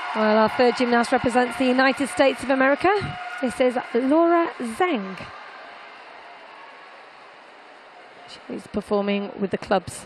Well, our third gymnast represents the United States of America. This is Laura Zhang. She's performing with the clubs.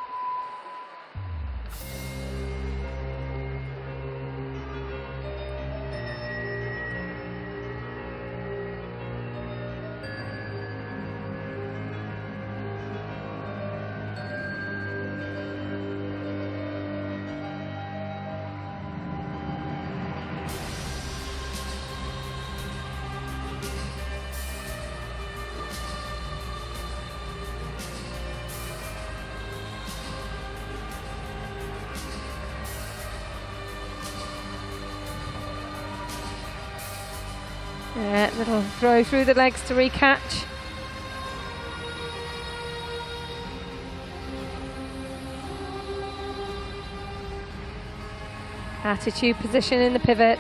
Little throw through the legs to recatch. Attitude position in the pivots.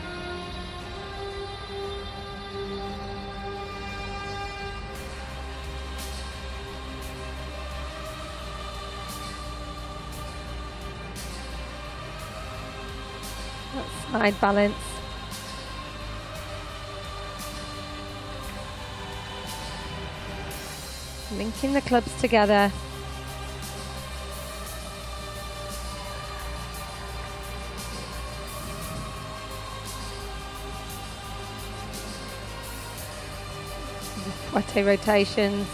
That's side balance. Linking the clubs together. Fouette rotations.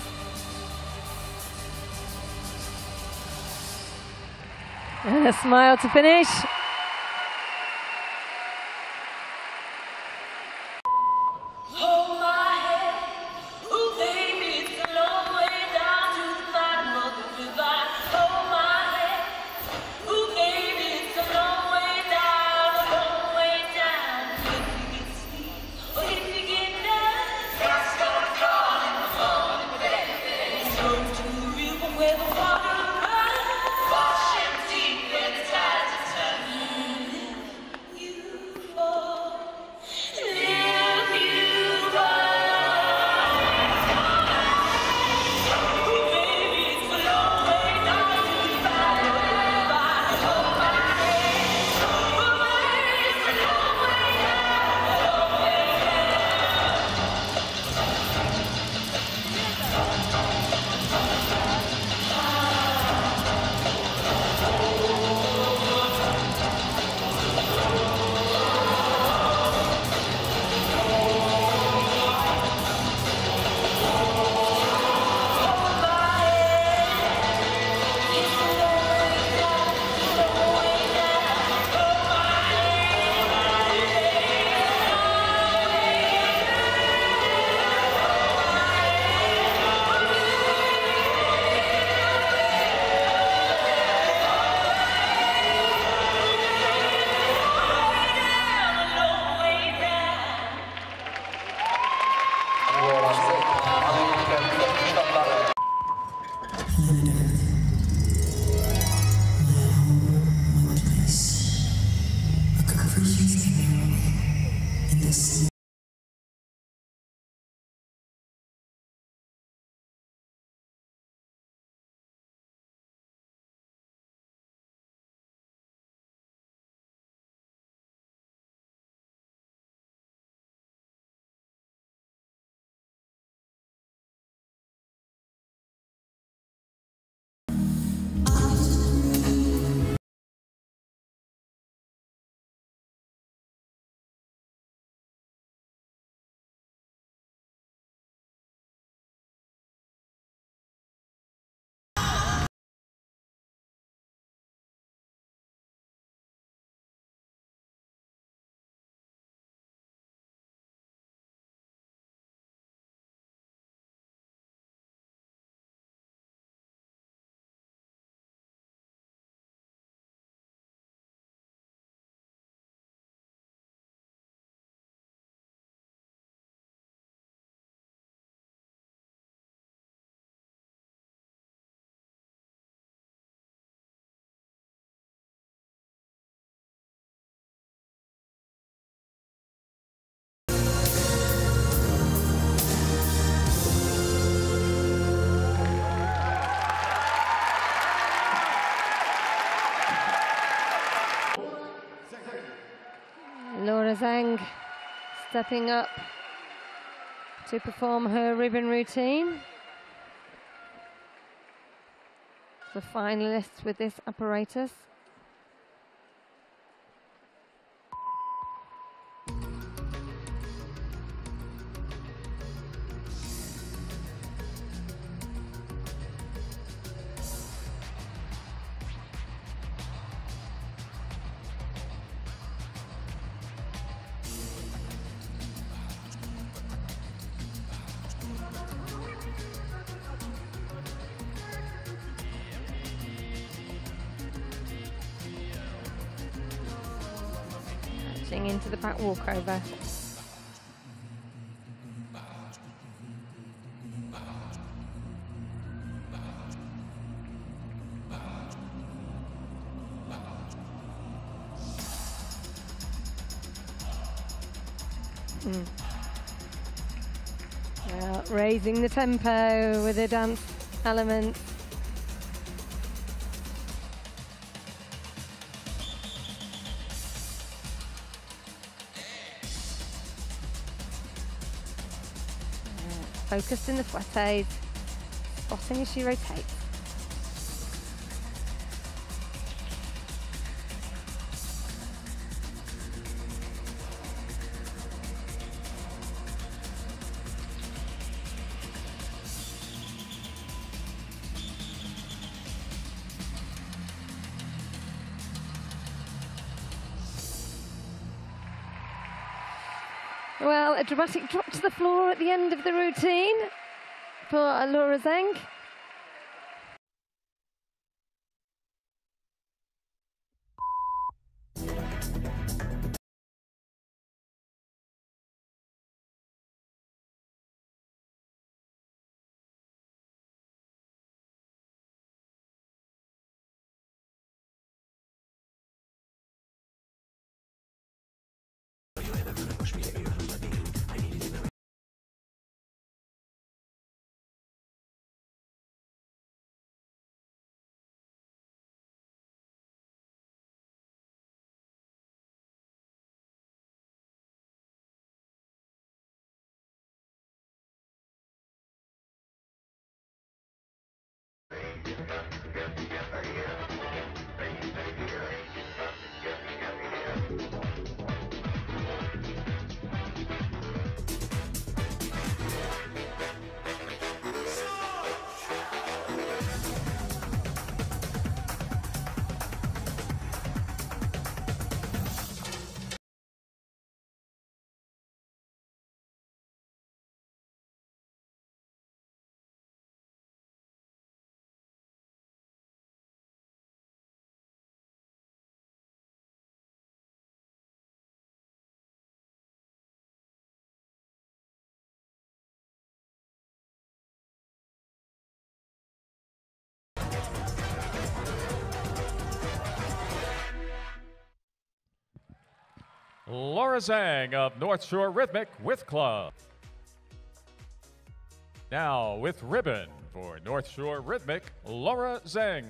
And a smile to finish. Laura Zhang stepping up to perform her ribbon routine. The finalists with this apparatus. Into the back walkover. Well, raising the tempo with the dance elements. Focused in the fouettes, spotting as she rotates. Well, a dramatic drop to the floor at the end of the routine for Laura Zhang. Laura Zhang of North Shore Rhythmic with club. Now with ribbon for North Shore Rhythmic, Laura Zhang.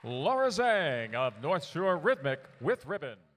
Laura Zhang of North Shore Rhythmic with ribbon.